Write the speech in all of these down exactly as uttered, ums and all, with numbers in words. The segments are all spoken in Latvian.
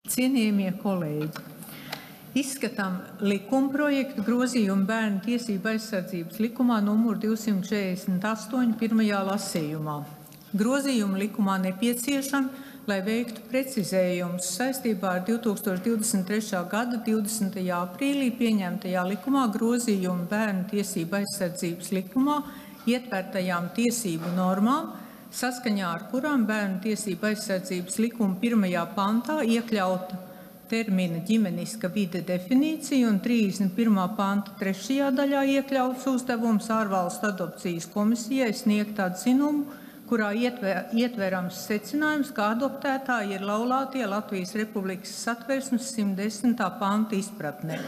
Cienījamie kolēģi, izskatām likumprojektu grozījumu Bērnu tiesību aizsardzības likumā numur divsimt četrdesmit astoņi pirmajā lasījumā. Grozījumi likumā nepieciešami, lai veiktu precizējumus saistībā ar divi tūkstoši divdesmit trešā gada divdesmitajā aprīlī pieņemtajā likumā grozījumu Bērnu tiesību aizsardzības likumā ietvertajām tiesību normām, saskaņā ar kurām Bērnu tiesību aizsardzības likuma pirmajā pantā iekļauta termina ģimeniska vide definīcija un trīsdesmit pirmā panta trešajā daļā iekļauts uzdevums ārvalstu adopcijas komisijai sniegt atzinumu, kurā ietver, ietverams secinājums, ka adoptētāji ir laulātie Latvijas Republikas Satversmes simt desmitā panta izpratnē.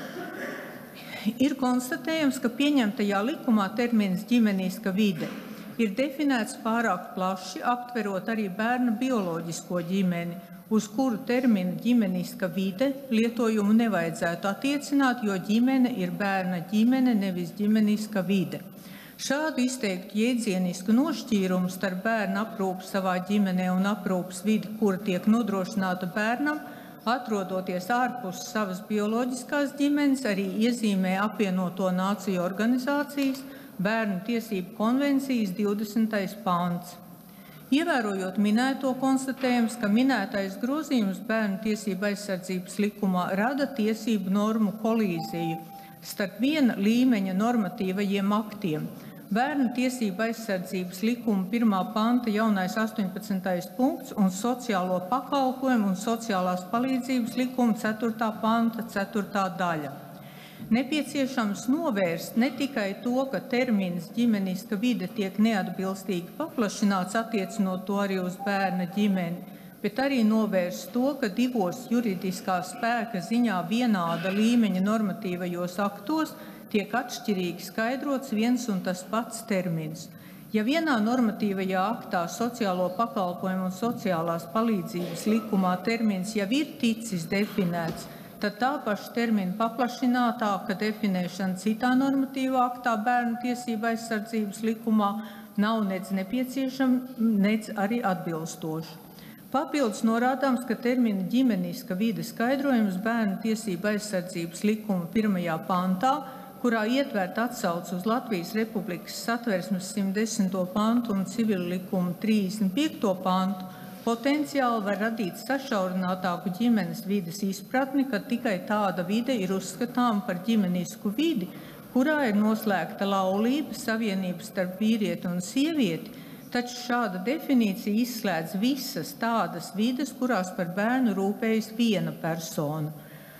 Ir konstatējams, ka pieņemtajā likumā termins ģimeniska vide ir definēts pārāk plaši, aptverot arī bērna bioloģisko ģimeni, uz kuru terminu ģimeniska vide lietojumu nevajadzētu attiecināt, jo ģimene ir bērna ģimene, nevis ģimeniska vide. Šādu izteiktu jēdzienisku nošķīrumu starp bērna aprūpi savā ģimenē un aprūpas vidi, kura tiek nodrošināta bērnam, atrodoties ārpus savas bioloģiskās ģimenes, arī iezīmē apvienoto nāciju organizācijas Bērnu tiesību konvencijas divdesmitais pants. Ievērojot minēto, konstatējams, ka minētais grozījums Bērnu tiesību aizsardzības likumā rada tiesību normu kolīziju starp viena līmeņa normatīvajiem aktiem. Bērnu tiesību aizsardzības likuma pirmā panta jaunais astoņpadsmitais punkts un sociālo pakalpojumu un sociālās palīdzības likuma ceturtā panta ceturtā daļa. Nepieciešams novērst ne tikai to, ka termins ģimeniska vide tiek neatbilstīgi paplašināts, attiecinot to arī uz bērna ģimeni, bet arī novērst to, ka divos juridiskā spēka ziņā vienāda līmeņa normatīvajos aktos tiek atšķirīgi skaidrots viens un tas pats termins. Ja vienā normatīvajā aktā sociālo pakalpojumu un sociālās palīdzības likumā termins jau ir ticis definēts, tad tā paša termina paplašinātāka definēšana citā normatīvā aktā Bērnu tiesību aizsardzības likumā nav nec nepieciešama, nec arī atbilstoša. Papildus norādāms, ka termina ģimeniska vide skaidrojums Bērnu tiesību aizsardzības likuma pirmajā pantā, kurā ietvērt atsauc uz Latvijas Republikas Satversmes simt desmito pantu un civila likuma trīsdesmit piekto pantu, potenciāli var radīt sašaurinātāku ģimenes vides izpratni, ka tikai tāda vide ir uzskatāma par ģimenisku vidi, kurā ir noslēgta laulība, savienība starp vīrieti un sievieti, taču šāda definīcija izslēdz visas tādas vides, kurās par bērnu rūpējas viena persona.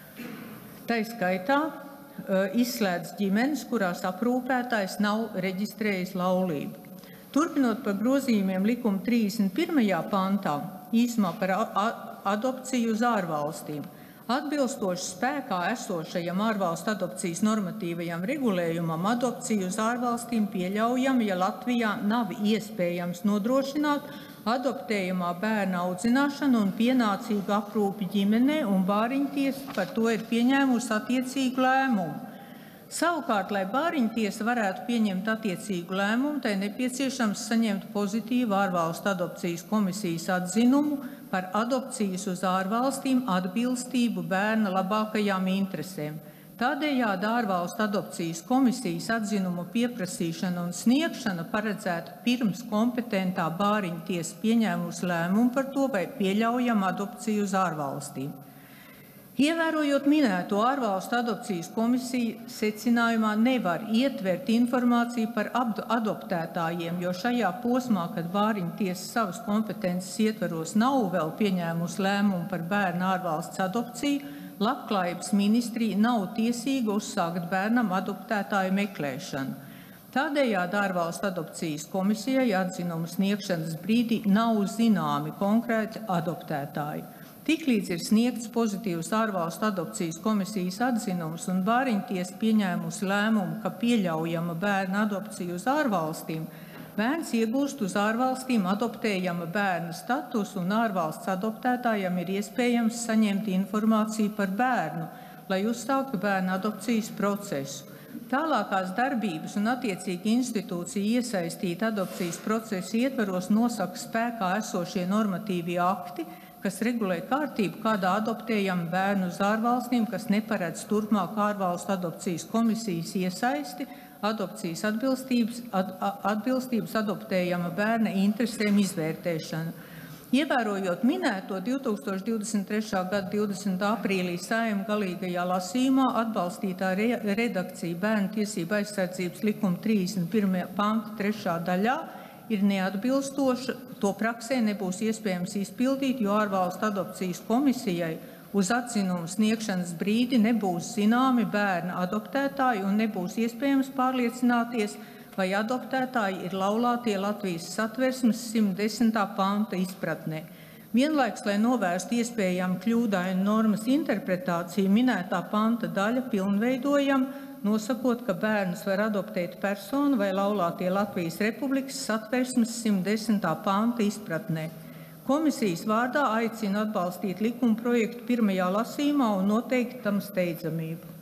Tai skaitā izslēdz ģimenes, kurās aprūpētājs nav reģistrējis laulību. Turpinot par grozījumiem likuma trīsdesmit pirmajā pantā, īsumā par adopciju uz ārvalstīm. Atbilstoši spēkā esošajam ārvalstu adopcijas normatīvajam regulējumam, adopciju uz ārvalstīm pieļaujama, ja Latvijā nav iespējams nodrošināt adoptējumā bērna audzināšanu un pienācīgu aprūpi ģimenē, un bāriņtiesa par to ir pieņēmusi attiecīgu lēmumu. Savukārt, lai bāriņtiesa varētu pieņemt attiecīgu lēmumu, tai nepieciešams saņemt pozitīvu ārvalstu adopcijas komisijas atzinumu par adopcijas uz ārvalstīm atbilstību bērna labākajām interesēm. Tādējādi ārvalstu adopcijas komisijas atzinumu pieprasīšana un sniegšana paredzēta pirms kompetentā bāriņtiesa pieņēmusi lēmumu par to, vai pieļaujama adopcija uz ārvalstīm. Ievērojot minēto, ārvalstu adopcijas komisija secinājumā nevar ietvert informāciju par adoptētājiem, jo šajā posmā, kad bāriņtiesa savas kompetences ietveros nav vēl pieņēmusi lēmumu par bērnu ārvalsts adopciju, Labklājības ministrija nav tiesīga uzsākt bērnam adoptētāju meklēšanu. Tādējādi ārvalstu adopcijas komisijai atzinumu sniegšanas brīdī nav zināmi konkrēti adoptētāji. Tiklīdz ir sniegts pozitīvs ārvalstu adopcijas komisijas atzinums un bāriņtiesa pieņēmusi lēmumu, ka pieļaujama bērna adopcija uz ārvalstīm, bērns iegūst uz ārvalstīm adoptējama bērna statusu un ārvalsts adoptētājam ir iespējams saņemt informāciju par bērnu, lai uzsāktu bērna adopcijas procesu. Tālākās darbības un attiecīgi institūcija iesaistīta adopcijas procesa ietvaros nosaka spēkā esošie normatīvie akti, kas regulē kārtību, kādā adoptējam bērnu uz ārvalstīm, kas neparedz turpmāk ārvalstu adopcijas komisijas iesaisti, adopcijas atbilstības, ad, atbilstības adoptējama bērna interesēm izvērtēšanu. Ievērojot minēto divi tūkstoši divdesmit trešā gada divdesmitā aprīlī Saeima galīgajā lasījumā atbalstītā re, redakcija Bērnu tiesību aizsardzības likuma trīsdesmit pirmā panta trešā daļā ir neatbilstoša, to praksē nebūs iespējams izpildīt, jo ārvalstu adopcijas komisijai uz atzinumu sniegšanas brīdi nebūs zināmi bērna adoptētāji un nebūs iespējams pārliecināties, vai adoptētāji ir laulātie Latvijas Satversmes simt desmitā panta izpratnē. Vienlaiks, lai novērstu iespējamu kļūdainu normas interpretāciju, minētā panta daļa pilnveidojam, nosakot, ka bērnus var adoptēt personu vai laulātie Latvijas Republikas Satversmes simt desmitā panta izpratnē. Komisijas vārdā aicina atbalstīt likuma projektu pirmajā lasījumā un noteikti tam steidzamību.